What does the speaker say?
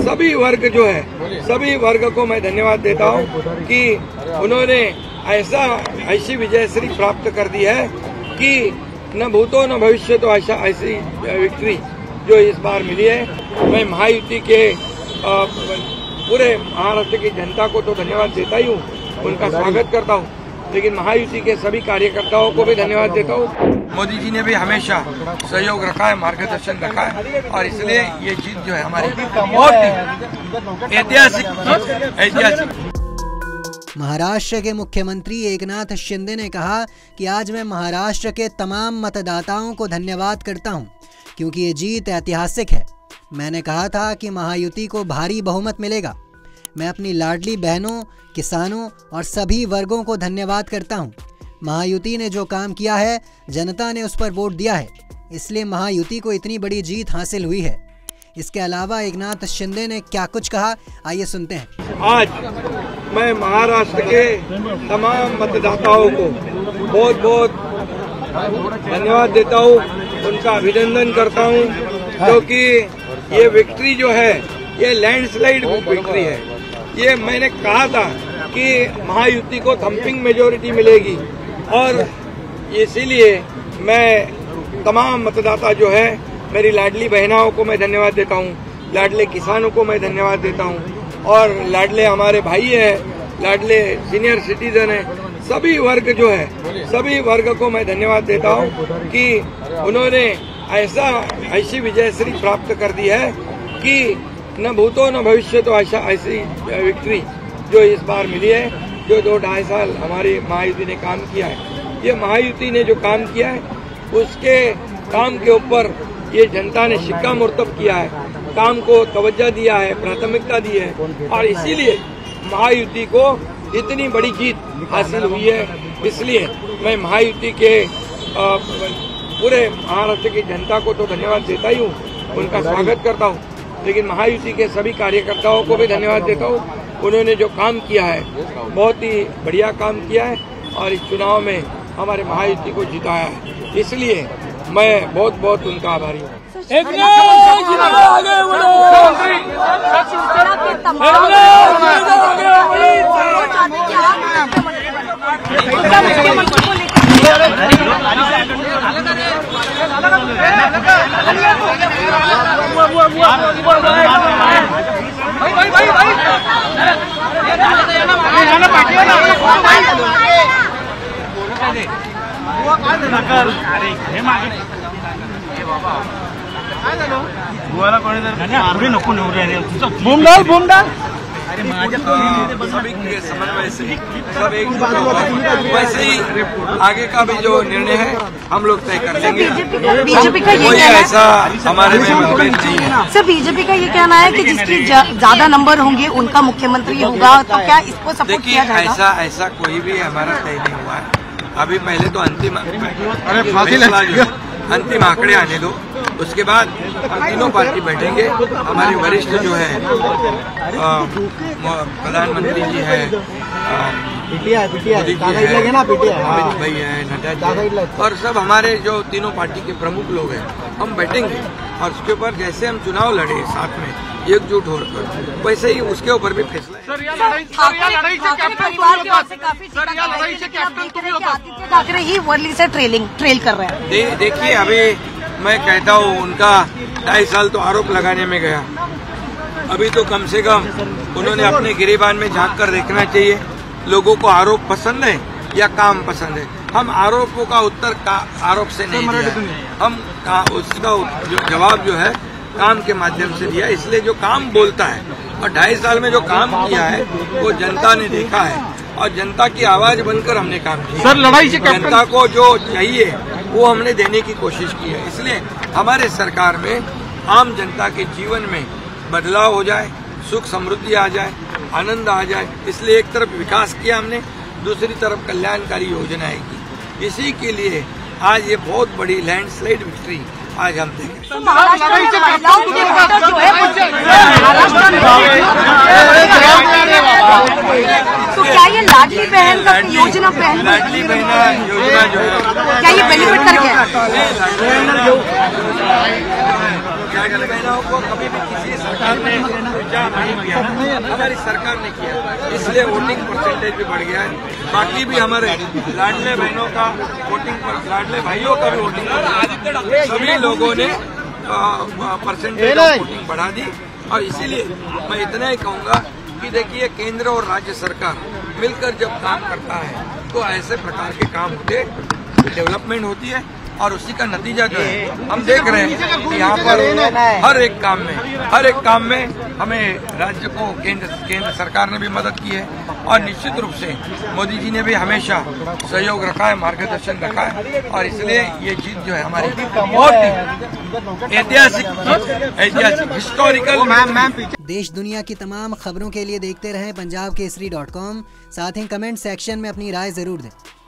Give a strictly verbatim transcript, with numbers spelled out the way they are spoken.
सभी वर्ग जो है, सभी वर्ग को मैं धन्यवाद देता हूँ कि उन्होंने ऐसा ऐसी विजयश्री प्राप्त कर दी है कि न भूतो न भविष्य तो ऐसा ऐसी विक्ट्री जो इस बार मिली है। मैं महायुति के पूरे महाराष्ट्र की जनता को तो धन्यवाद देता ही हूँ, उनका स्वागत करता हूँ, लेकिन महायुति के सभी कार्यकर्ताओं को भी धन्यवाद देता हूँ। मोदी जी ने भी हमेशा सहयोग रखा है, मार्गदर्शन रखा है, और इसलिए ये जीत जो है हमारी बहुत ही ऐतिहासिक ऐतिहासिक। महाराष्ट्र के मुख्यमंत्री एकनाथ शिंदे ने कहा कि आज मैं महाराष्ट्र के तमाम मतदाताओं को धन्यवाद करता हूं, क्योंकि ये जीत ऐतिहासिक है। मैंने कहा था कि महायुति को भारी बहुमत मिलेगा। मैं अपनी लाडली बहनों, किसानों और सभी वर्गों को धन्यवाद करता हूं। महायुति ने जो काम किया है, जनता ने उस पर वोट दिया है, इसलिए महायुति को इतनी बड़ी जीत हासिल हुई है। इसके अलावा एकनाथ शिंदे ने क्या कुछ कहा, आइए सुनते हैं। आज मैं महाराष्ट्र के तमाम मतदाताओं को बहुत बहुत धन्यवाद देता हूँ, उनका अभिनंदन करता हूँ, क्योंकि ये विक्ट्री जो है ये लैंडस्लाइड विक्ट्री है। ये मैंने कहा था कि महायुति को थम्पिंग मेजोरिटी मिलेगी, और इसीलिए मैं तमाम मतदाता जो है, मेरी लाडली बहनाओं को मैं धन्यवाद देता हूँ, लाडले किसानों को मैं धन्यवाद देता हूँ, और लाडले हमारे भाई हैं, लाडले सीनियर सिटीजन हैं, सभी वर्ग जो है, सभी वर्ग को मैं धन्यवाद देता हूँ कि उन्होंने ऐसा ऐसी विजयश्री प्राप्त कर दी है कि न भूतो न भविष्य तो ऐसा ऐसी विक्ट्री जो इस बार मिली है, जो दो ढाई साल हमारी महायुति ने काम किया है। ये महायुति ने जो काम किया है, उसके काम के ऊपर ये जनता ने शिक्का मुर्तब किया है, काम को तवज्जो दिया है, प्राथमिकता दी है, और इसीलिए महायुति को इतनी बड़ी जीत हासिल हुई है। इसलिए मैं महायुति के पूरे महाराष्ट्र की जनता को तो धन्यवाद देता ही हूँ, उनका स्वागत करता हूँ, लेकिन महायुति के सभी कार्यकर्ताओं को भी धन्यवाद देता हूँ। उन्होंने जो काम किया है, बहुत ही बढ़िया काम किया है, और इस चुनाव में हमारे महायुति को जिताया है, इसलिए मैं बहुत बहुत उनका आभारी हूँ। भूमडाल भूमडाल सभी के समन्वय से सब एक वैसे ही आगे का भी जो निर्णय है हम लोग तय कर लेंगे। बीजेपी का ये कोई ऐसा हमारे में मतभेद नहीं है। सर, बीजेपी का ये कहना है कि जिसकी ज्यादा नंबर होंगे उनका मुख्यमंत्री होगा, तो क्या इसको सपोर्ट किया जाएगा? ऐसा ऐसा कोई भी हमारा तय नहीं हुआ है अभी। पहले तो अंतिम अंतिम आंकड़े आने दो, उसके बाद हम तीनों पार्टी बैठेंगे। हमारे वरिष्ठ जो है प्रधानमंत्री जी है, मोदी जी है, अमित भाई है, नड्डा जी, और सब हमारे जो तीनों पार्टी के प्रमुख लोग हैं, हम बैठेंगे और उसके ऊपर जैसे हम चुनाव लड़े साथ में एकजुट होकर, वैसे ही उसके ऊपर भी फैसला है। सर, लड़ाई से आदित्य ठाकरे ही वर्ली से ट्रेलिंग ट्रेल कर रहे हैं। दे, देखिए अभी मैं कहता हूँ, उनका ढाई साल तो आरोप लगाने में गया, अभी तो कम से कम उन्होंने अपने गिरेबान में झांक कर देखना चाहिए। लोगों को आरोप पसंद है या काम पसंद है? हम आरोपों का उत्तर का आरोप से नहीं दिया, हम का, उसका जवाब जो है काम के माध्यम से दिया। इसलिए जो काम बोलता है, और ढाई साल में जो काम किया है वो जनता ने देखा है, और जनता की आवाज बनकर हमने काम किया। सर, लड़ाई से जनता को जो चाहिए वो हमने देने की कोशिश की है। इसलिए हमारे सरकार में आम जनता के जीवन में बदलाव हो जाए, सुख समृद्धि आ जाए, आनंद आ जाए। इसलिए एक तरफ विकास किया हमने, दूसरी तरफ कल्याणकारी योजनाएं की। इसी के लिए आज ये बहुत बड़ी लैंडस्लाइड विक्ट्री आज हम देखें। तो महाराष्ट्र में महिलाओं के वोटर जो है, महाराष्ट्र तो क्या ये लाडली बहन का योजना पहले लाडली बहन योजना जो है क्या ये बेनिफिट कर गया? लाडली बहनों को कभी भी किसी सरकार ने विचार नहीं किया, हमारी सरकार ने किया, इसलिए वोटिंग परसेंटेज भी बढ़ गया है। बाकी भी हमारे लाडले बहनों का वोटिंग, लाडले भाइयों का भी वोटिंग, सभी लोगों ने परसेंटेज ऑफ वोटिंग बढ़ा दी। और इसीलिए मैं इतना ही कहूँगा कि देखिए, केंद्र और राज्य सरकार मिलकर जब काम करता है तो ऐसे प्रकार के काम होते, डेवलपमेंट होती है और उसी का नतीजा जो है हम देख रहे हैं कि यहाँ पर हर एक काम में हर एक काम में हमें राज्य को केंद्र केंद्र सरकार ने भी मदद की है और निश्चित रूप से मोदी जी ने भी हमेशा सहयोग रखा है, मार्गदर्शन रखा है। और इसलिए ये जीत जो है हमारी बहुत ही ऐतिहासिक ऐतिहासिक हिस्टोरिकल। देश दुनिया की तमाम खबरों के लिए देखते रहें पंजाब केसरी डॉट कॉम। साथ ही कमेंट सेक्शन में अपनी राय जरूर दें।